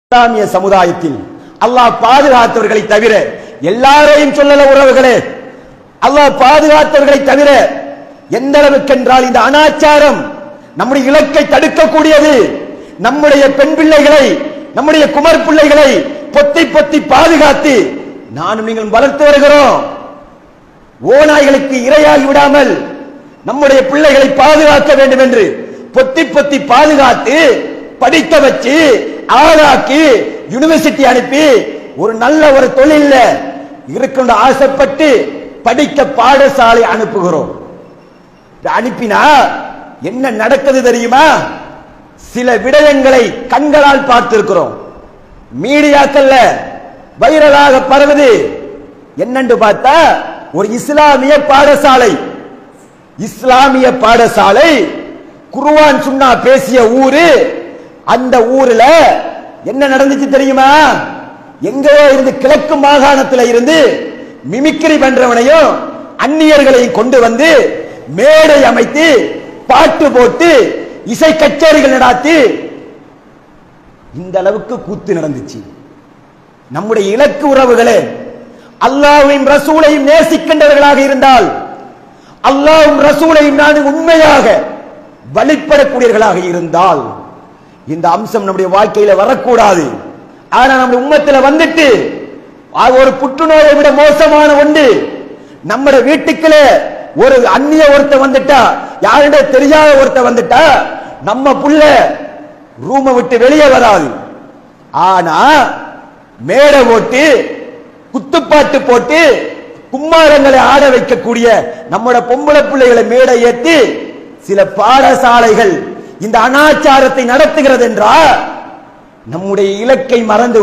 இஸ்லாமிய சமுதாயத்தில் அல்லாஹ் பாதுகாத்தவர்களை தவிர எல்லாரையும் சொல்லல உறவுகளே, அல்லாஹ் பாதுகாத்தவர்களை தவிர எந்த அளவுக்கு என்றால் இந்த அனாச்சாரம் நம்முடைய இலக்கை தடுக்கக்கூடியது. நம்முடைய பெண் பிள்ளைகளை, நம்முடைய குமர் பிள்ளைகளை பொத்தி பொத்தி பாதுகாத்து நானும் நீங்கள் வளர்த்து வருகிறோம். ஓநாய்களுக்கு இரையாகி விடாமல் நம்முடைய பிள்ளைகளை பாதுகாக்க வேண்டும் என்று பொத்தி பொத்தி பாதுகாத்து படிக்க வச்சு ஆளாக்கி யூனிவர்சிட்டி அனுப்பி ஒரு நல்ல ஒரு தொழில இருக்கின்ற ஆசைப்பட்டு படிக்க பாடசாலை அனுப்புகிறோம். அனுப்பினா என்ன நடக்குது தெரியுமா? சில விடயங்களை கண்களால் பார்த்திருக்கிறோம். மீடியாக்கள்ல வைரலாக பரவுது. என்னன்னு பார்த்தா ஒரு இஸ்லாமிய பாடசாலை குர்ஆன் சுன்னா பேசிய ஊரு. அந்த ஊர்ல என்ன நடந்துச்சு தெரியுமா? எங்கேயோ இருந்து கிழக்கு மாகாணத்தில் இருந்து மிமிக்ரி பண்றவனையும் அந்நியர்களையும் கொண்டு வந்து மேடை அமைத்து பாட்டு போட்டு இசை கச்சேரிகள் நடாத்தி இந்த அளவுக்கு கூத்து நடந்துச்சு. நம்முடைய இலக்கு உறவுகளே, அல்லாஹ்வையும் ரசூலையும் நேசிக்கின்றவர்களாக இருந்தால், அல்லாஹ்வும் ரசூலையும் நான் உண்மையாக வழிபடக்கூடியவர்களாக இருந்தால் இந்த அம்சம் நம்முடைய வாழ்க்கையில வரக்கூடாது. ஆனா நம்முடைய உம்மத்துல வந்துட்டு ஒரு புற்றுநோயை விட மோசமான ஒன்று. நம்முடைய வீட்டுக்குள்ளே ஒரு அந்நிய ஒருத்த வந்துட்டா, யாருடைய தெரியாத ஒருத்த வந்துட்டா நம்ம புள்ள ரூமை விட்டு வெளியே வராது. ஆனா மேடை போட்டு குத்துப்பாட்டு போட்டு கும்மாரங்களை ஆட வைக்கக்கூடிய நம்முடைய பொம்பளை பிள்ளைகளை மேடை ஏற்றி சில பாடசாலைகள் இந்த அனாச்சாரத்தை நடத்துகிறது என்றால் நம்முடைய இலக்கை மறந்து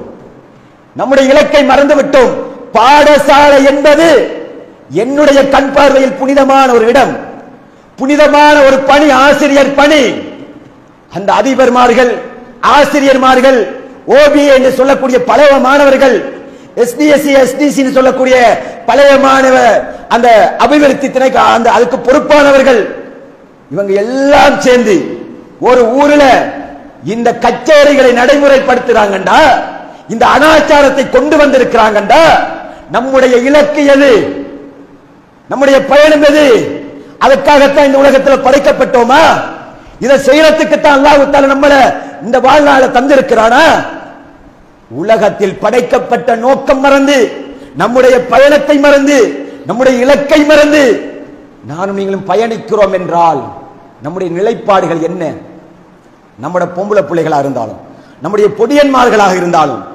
விட்டோம். பாடசாலை என்பது என்னுடைய கண் பார்வையில் புனிதமான ஒரு இடம், புனிதமான ஒரு பணி, ஆசிரியர் பணி. அந்த அதிபர்மார்கள், ஆசிரியர்மார்கள், ஓபிஏ என்று சொல்லக்கூடிய பழைய மாணவர்கள், எஸ்டிஎஸ்சி எஸ்டிசி சொல்லக்கூடிய பழைய மாணவ அந்த அபிவிருத்தி திணைக்கு அந்த அதுக்கு பொறுப்பானவர்கள், இவங்க எல்லாம் சேர்ந்து ஒரு ஊர்ல இந்த கச்சேரிகளை நடைமுறைப்படுத்துறாங்கண்டா, இந்த அனாச்சாரத்தை கொண்டு வந்திருக்கிறாங்கண்டா, நம்முடைய இலக்கு எது? நம்முடைய பயணம் எது? அதற்காகத்தான் இந்த உலகத்தில் படைக்கப்பட்டோமா? இதை செய்யறதுக்குத்தான் அல்லாஹ் தஆலா நம்மள இந்த வாழ்நாளை தந்திருக்கிறானா? உலகத்தில் படைக்கப்பட்ட நோக்கம் மறந்து, நம்முடைய பயணத்தை மறந்து, நம்முடைய இலக்கை மறந்து நானும் நீங்களும் பயணிக்கிறோம் என்றால் நம்முடைய நிலைப்பாடுகள் என்ன? நம்முடைய பொம்பளை பிள்ளைகளாக இருந்தாலும், நம்முடைய பொடியன்மார்களாக இருந்தாலும்,